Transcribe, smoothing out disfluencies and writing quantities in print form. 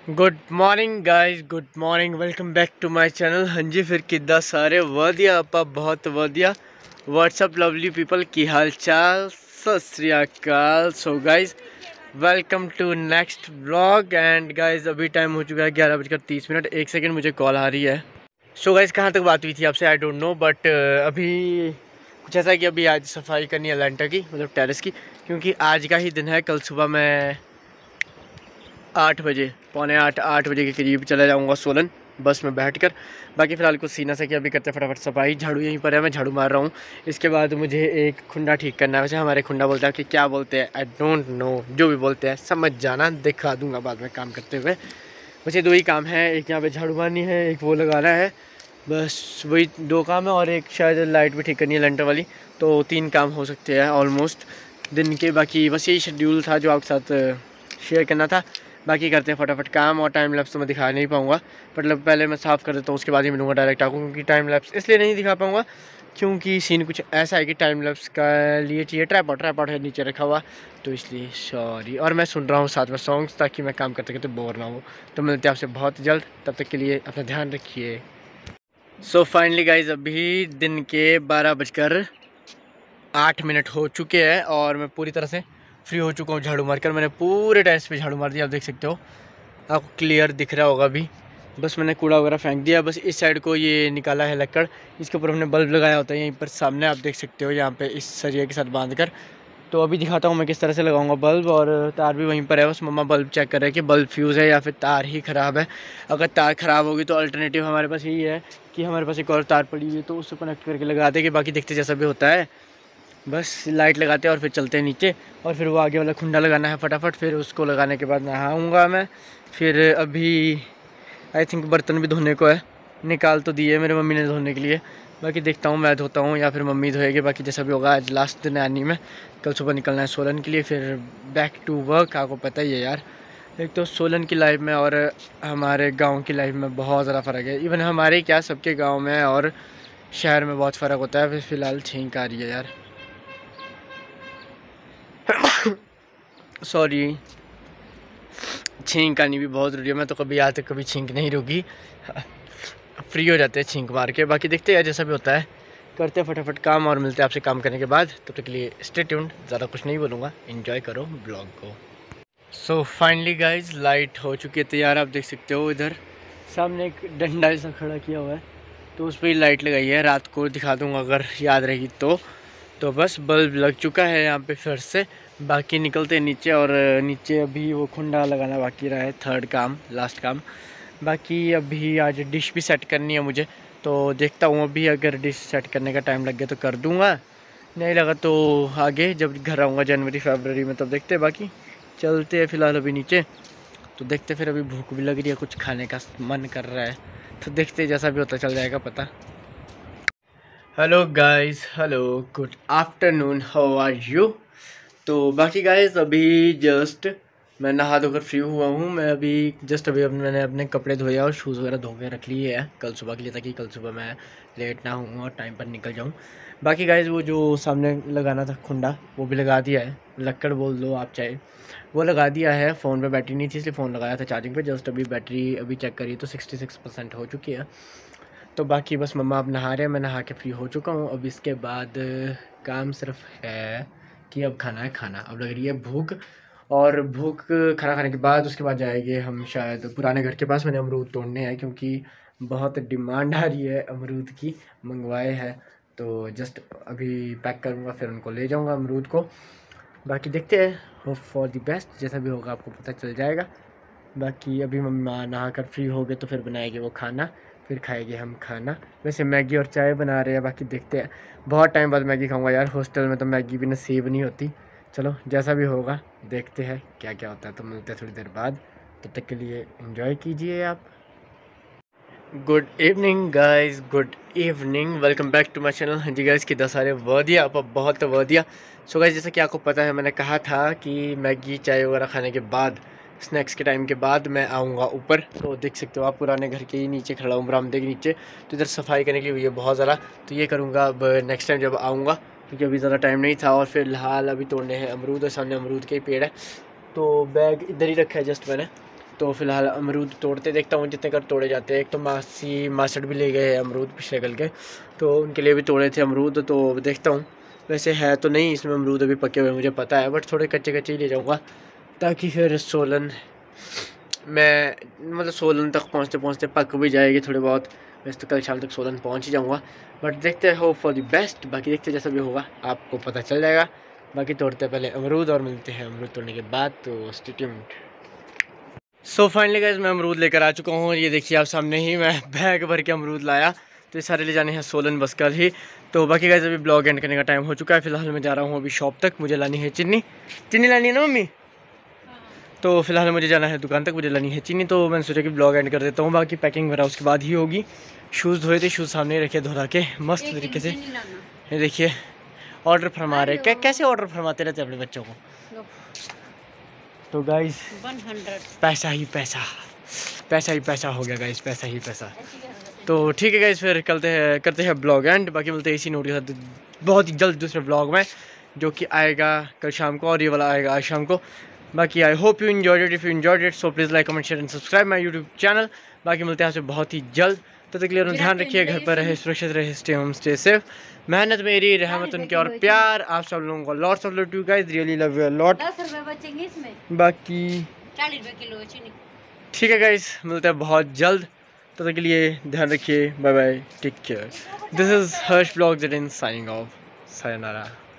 Good morning guys, good morning, welcome back to my channel. हाँ जी, फिर किदा सारे वधिया, आपा बहुत वधिया। व्हाट्सअप लवली पीपल की हाल चाल, सत श्री अकाल। So guys, welcome to next vlog. And guys, अभी टाइम हो चुका है 11:30। 1 सेकंड, मुझे कॉल आ रही है। सो गाइस, कहाँ तक बात हुई थी आपसे आई डोंट नो, बट अभी कुछ ऐसा है कि अभी आज सफाई करनी है लेंटर की, मतलब टेरेस की, क्योंकि आज का ही दिन है। कल सुबह मैं 8 बजे, पौने 8 बजे के करीब चला जाऊंगा सोलन बस में बैठकर। बाकी फ़िलहाल कुछ सीना से कि अभी करते फटाफट सफाई। झाड़ू यहीं पर है, मैं झाड़ू मार रहा हूँ। इसके बाद मुझे एक खुंडा ठीक करना है। वैसे हमारे खुंडा बोलते हैं कि क्या बोलते हैं आई डोंट नो, जो भी बोलते हैं समझ जाना, दिखा दूंगा बाद में काम करते हुए। वैसे दो ही काम है, एक यहाँ पे झाड़ू मारनी है, एक वो लगाना है। बस वही दो काम है, और एक शायद लाइट भी ठीक करनी है लेंटर वाली। तो 3 काम हो सकते हैं ऑलमोस्ट दिन के। बाकी बस यही शेड्यूल था जो आपके साथ शेयर करना था। बाकी करते हैं फटाफट काम, और टाइम लैप्स तो मैं दिखा नहीं पाऊँगा। मतलब पहले मैं साफ़ कर देता हूँ, उसके बाद ही मिलूँगा डायरेक्ट आपको, क्योंकि टाइम लैप्स इसलिए नहीं दिखा पाऊँगा क्योंकि सीन कुछ ऐसा है कि टाइम लैप्स का लिए चाहिए ट्राइपॉड है नीचे रखा हुआ, तो इसलिए सॉरी। और मैं सुन रहा हूँ साथ में सॉन्ग्स, ताकि मैं काम करते करते बोर ना हो। तो मिलते हैं आपसे बहुत जल्द, तब तक के लिए अपना ध्यान रखिए। सो फाइनली गाइज, अभी दिन के 12:08 हो चुके हैं, और मैं पूरी तरह से फ्री हो चुका हूँ झाड़ू मारकर। मैंने पूरे टेरेस पे झाड़ू मार दिया, आप देख सकते हो, आपको क्लियर दिख रहा होगा अभी। बस मैंने कूड़ा वगैरह फेंक दिया। बस इस साइड को ये निकाला है लकड़, इसके ऊपर हमने बल्ब लगाया होता है यहीं पर सामने, आप देख सकते हो, यहाँ पे इस सरिया के साथ बांध कर। तो अभी दिखाता हूँ मैं किस तरह से लगाऊंगा बल्ब, और तार भी वहीं पर है। बस मम्मा बल्ब चेक कर रहे हैं कि बल्ब फ्यूज़ है या फिर तार ही ख़राब है। अगर तार ख़राब होगी तो अल्टरनेटिव हमारे पास यही है कि हमारे पास एक और तार पड़ी हुई है, तो उससे कनेक्ट करके लगा देंगे। बाकी देखते जैसा भी होता है, बस लाइट लगाते हैं और फिर चलते हैं नीचे। और फिर वो आगे वाला खुंडा लगाना है फटाफट, फिर उसको लगाने के बाद नहाऊँगा मैं। फिर अभी आई थिंक बर्तन भी धोने को है, निकाल तो दिए मेरे मम्मी ने धोने के लिए। बाकी देखता हूँ मैं धोता हूँ या फिर मम्मी धोएगी। बाकी जैसा भी होगा, आज लास्ट दिन है आनी में, कल सुबह निकलना है सोलन के लिए, फिर बैक टू वर्क। आपको पता ही है यार, एक तो सोलन की लाइफ में और हमारे गांव की लाइफ में बहुत ज़्यादा फ़र्क है। इवन हमारे क्या, सबके गांव में और शहर में बहुत फ़र्क होता है। फिर फ़िलहाल छींक आ रही है यार, सॉरी। छींक आनी भी बहुत ज़रूरी है, मैं तो कभी आज तक कभी छींक नहीं रुकी, फ्री हो जाते हैं छींक मार के। बाकी देखते हैं जैसा भी होता है, करते हैं फटाफट काम, और मिलते हैं आपसे काम करने के बाद। तब तक के लिए स्टे ट्यून्ड, ज़्यादा कुछ नहीं बोलूँगा, एंजॉय करो ब्लॉग को। सो फाइनली गाइज, लाइट हो चुकी है तैयार। आप देख सकते हो इधर सामने एक डंडा ऐसा खड़ा किया हुआ है, तो उस पर ही लाइट लगाई है। रात को दिखा दूँगा अगर याद रहेगी तो बस बल्ब लग चुका है यहाँ पे फिर से। बाकी निकलते हैं नीचे, और नीचे अभी वो खुंडा लगाना बाकी रहा है, थर्ड काम, लास्ट काम। बाकी अभी आज डिश भी सेट करनी है मुझे, तो देखता हूँ अभी अगर डिश सेट करने का टाइम लग गया तो कर दूँगा, नहीं लगा तो आगे जब घर आऊँगा जनवरी फरवरी में, तब देखते हैं। बाकी चलते हैं फ़िलहाल अभी नीचे, तो देखते फिर। अभी भूख भी लग रही है, कुछ खाने का मन कर रहा है, तो देखते जैसा भी होता चल जाएगा पता। Hello guys, hello, good afternoon, how are you. तो बाकी गाइस, अभी जस्ट मैं नहा धोकर फ्री हुआ हूँ। मैं अभी जस्ट अभी मैंने अपने कपड़े धोए और शूज़ वगैरह धो के रख लिए हैं कल सुबह के लिए, ताकि कल सुबह मैं लेट ना हूँ और टाइम पर निकल जाऊँ। बाकी गाइस, वो जो सामने लगाना था खुंडा, वो भी लगा दिया है, लक्कड़ बोल दो आप चाहे, वो लगा दिया है। फ़ोन पे बैटरी नहीं थी इसलिए फ़ोन लगाया था चार्जिंग पे। जस्ट अभी बैटरी अभी चेक करी तो 66% हो चुकी है। तो बाकी बस मम्मा अब नहा रहे हैं, मैं नहा के फ्री हो चुका हूँ। अब इसके बाद काम सिर्फ है कि अब खाना है खाना। अब लग रही है भूख, और भूख खाना खाने के बाद उसके बाद जाएंगे हम शायद पुराने घर के पास। मैंने अमरूद तोड़ने हैं क्योंकि बहुत डिमांड आ रही है अमरूद की, मंगवाए हैं। तो जस्ट अभी पैक करूँगा, फिर उनको ले जाऊँगा अमरूद को। बाकी देखते हैं, होप फॉर द बेस्ट, जैसा भी होगा आपको पता चल जाएगा। बाकी अभी मम्मा नहा कर फ्री हो गए तो फिर बनाएंगे वो खाना, फिर खाएंगे हम खाना। वैसे मैगी और चाय बना रहे हैं, बाकी देखते हैं। बहुत टाइम बाद मैगी खाऊंगा यार, हॉस्टल में तो मैगी भी नसीब नहीं होती। चलो जैसा भी होगा देखते हैं क्या क्या होता है, तो मिलते हैं थोड़ी देर बाद। तब तक के लिए एंजॉय कीजिए आप। Good evening guys, good evening, welcome back to my channel. हाँ जी गाइस, कितना सारे वधिया, आप बहुत वधिया। सो गाइस, जैसा कि आपको पता है, मैंने कहा था कि मैगी चाय वगैरह खाने के बाद, स्नैक्स के टाइम के बाद मैं आऊँगा ऊपर। तो देख सकते हो आप, पुराने घर के ही नीचे खड़ा हूँ, बरामदे के नीचे। तो इधर सफाई करने के लिए हुई है बहुत ज़्यादा, तो ये करूँगा अब नेक्स्ट टाइम जब आऊँगा, क्योंकि अभी ज़्यादा टाइम नहीं था। और फिलहाल अभी तोड़ने हैं अमरूद, और सामने अमरूद के ही पेड़ है। तो बैग इधर ही रखा है जस्ट मैंने, तो फ़िलहाल अमरूद तोड़ते देखता हूँ जितने कर तोड़े जाते हैं। एक तो मासड़ भी ले गए अमरूद पिछले कल के, तो उनके लिए भी तोड़े थे अमरूद। तो देखता हूँ, वैसे है तो नहीं इसमें अमरूद अभी पके हुए मुझे पता है, बट थोड़े कच्चे कच्चे ही ले जाऊँगा ताकि फिर सोलन मैं मतलब सोलन तक पहुँचते पहुँचते पक भी जाएगी थोड़े बहुत। वैसे तो कल शाम तक सोलन पहुँच ही जाऊँगा, बट देखते हैं, होप फॉर द बेस्ट। बाकी देखते जैसा भी होगा आपको पता चल जाएगा। बाकी तोड़ते पहले अमरूद और मिलते हैं अमरूद तोड़ने के बाद, तो stay tuned. So finally guys मैं अमरूद लेकर आ चुका हूँ। ये देखिए आप सामने ही मैं बैग भर के अमरूद लाया, तो ये सारे ले जाने हैं सोलन बस कल ही। तो बाकी गाइस अभी ब्लॉग एंड करने का टाइम हो चुका है। फिलहाल मैं जा रहा हूँ अभी शॉप तक, मुझे लानी है चीनी लानी है ना मम्मी। तो फिलहाल मुझे जाना है दुकान तक, मुझे लानी है चीनी। तो मैंने सोचा कि ब्लॉग एंड कर देता हूँ, बाकी पैकिंग वगैरह उसके बाद ही होगी। शूज़ धोए थे, शूज़ सामने ही रखे धोला के मस्त तरीके से। ये देखिए ऑर्डर फरमा रहे, कैसे ऑर्डर फरमाते रहते अपने बच्चों को। तो गाइस 100 पैसा ही पैसा हो गया गाइस, पैसा ही पैसा। तो ठीक है गाइस, फिर करते हैं ब्लॉग एंड। बाकी मिलते हैं इसी नोट के साथ बहुत ही जल्द दूसरे ब्लॉग में, जो कि आएगा कल शाम को, और ये वाला आएगा आज शाम को। बाकी I hope you enjoyed it. If you enjoyed it so please like comment share and subscribe my YouTube channel. बाकी मिलते हैं आपसे बहुत ही जल्द, तब तक के लिए ध्यान रखिए, घर पर रहे, सुरक्षित रहे, स्टे होम स्टे सेफ। मेहनत मेरी, रहमत उनके और प्यार आप सब लोगों को। Lots of love to guys, really love you a lot. 10 रुपए बचेंगे इसमें, बाकी 40 रुपए किलो चीनी। ठीक है गाइस, मिलते हैं बहुत जल्द, तब तक के लिए ध्यान रखिए, bye bye, take care. This is Harsh blogs in signing off, sayonara.